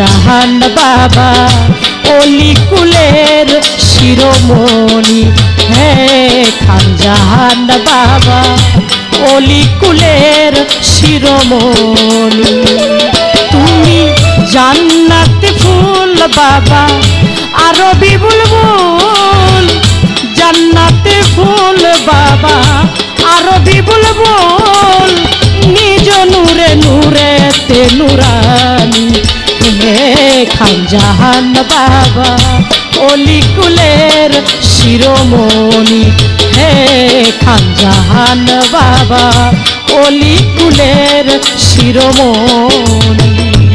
খানজাহান বাবা অলিকুলের শিরোমণি, হে খানজাহান বাবা অলিকুলের শিরোমণি। তুমি জান্নাতি ফুল বাবা আরবি বুলবুল, জান্নাতি ফুল বাবা আরবি বুলবুল, নিজ নূরে নূরেতে নূরানি, হে খানজাহান বাবা অলিকুলের শিরোমণি, হে খানজাহান বাবা অলিকুলের শিরোমণি।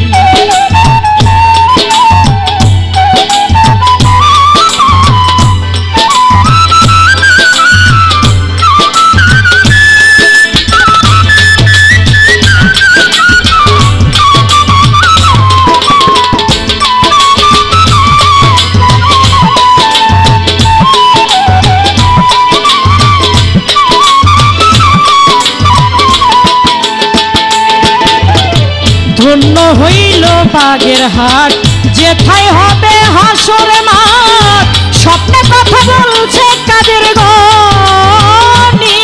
ধন্য হইল বাগেরহাট, যেথায় হবে হাসর মাঠ, স্বপ্নে কথা বলছে কাদের গনি।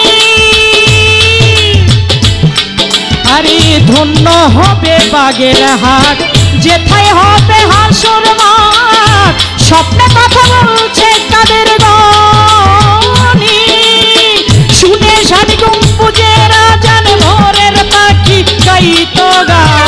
আরে ধন্য হবে বাগেরহাট, যেথায় হবে হাসর মাঠ, স্বপ্নে কথা বলছে কাদের গনি। শুনে সারি গম্বুজের আজান ভোরের পাখি গাইতো গান,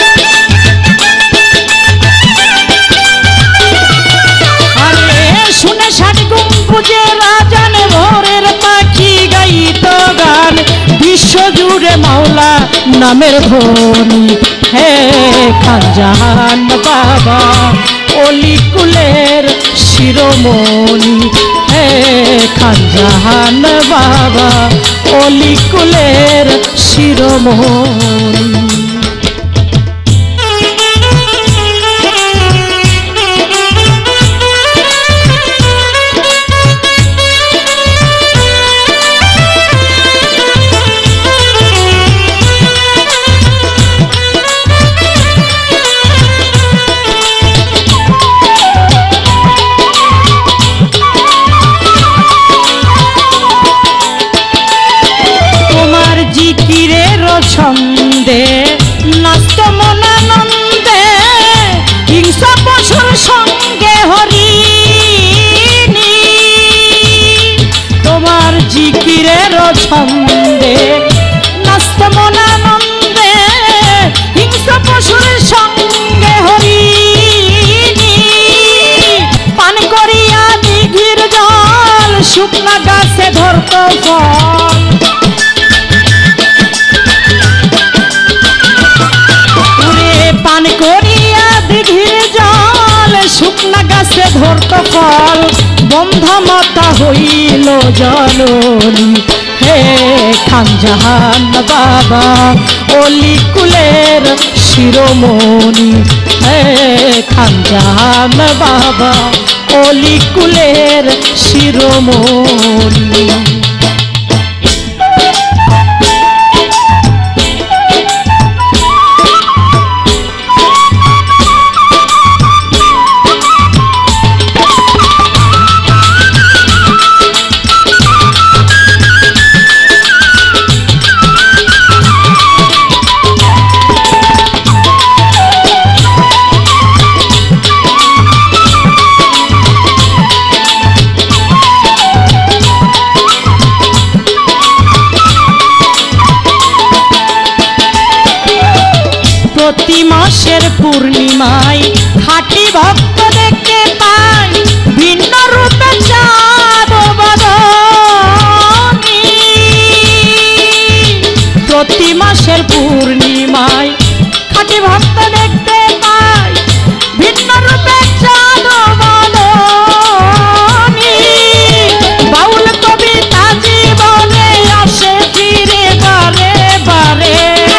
বিশ্বজুড়ে মাওলা নামের ধ্বনি, হে খানজাহান বাবা অলিকুলের শিরোমণি, হে খানজাহান বাবা অলিকুলের শিরোমণি। ছন্দে নাস্ত মনানন্দে হিংস পশুর সঙ্গে হরিণী, তোমার জিকিরের ছন্দে নাস্ত মনানন্দে হিংস পশুর সঙ্গে হরিণী। পান করিয়া দিঘির জল শুকনা গাছে ধরত ফল, পান করিয়া দিঘির জল শুকনা গাছে ধরত ফল, বন্ধ মাতা হইল জননী, হে খানজাহান বাবা অলিকুলের শিরোমণি, হে খানজাহান বাবা অলিকুলের শিরোমণি। প্রতি মাসের পূর্ণিমায় খাঁটি ভক্ত দেখতে পাই, ভিন্ন রূপে চাঁদ বদনী। প্রতি মাসের পূর্ণিমায় খাঁটি ভক্ত দেখতে পাই, ভিন্ন রূপে চাঁদ বদনী। বাউল কবিতা জীবনে আসে ফিরে বারে বারে,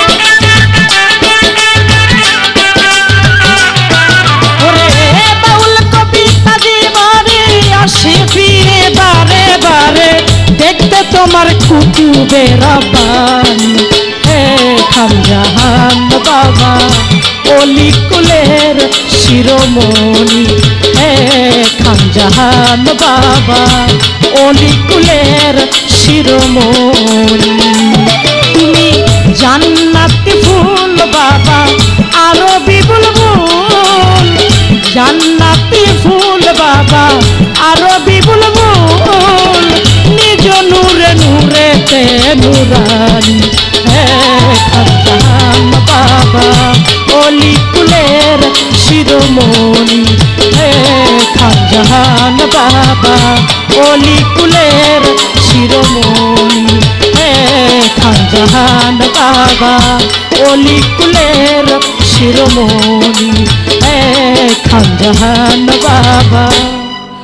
দেখতে তোমার কুতুবে রব্বানি, হে খানজাহান বাবা অলিকুলের শিরোমণি হে খানজাহান বাবা অলিকুলের শিরোমণি তুমি জান্নাতি ফুল বাবা আরবি বুলবুল জান্নাতি ফুল বাবা আরবি বুলবুল নিজ নূরে নূরেতে নুরানি হে খানজাহান বাবা অলিকুলের শিরোমণি হে খানজাহান বাবা অলিকুলের শিরোমণি হে খানজাহান বাবা অলিকুলের শিরোমণি হে খানজাহান বাবা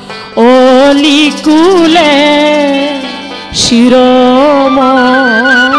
অলিকুলের শিরোমণি।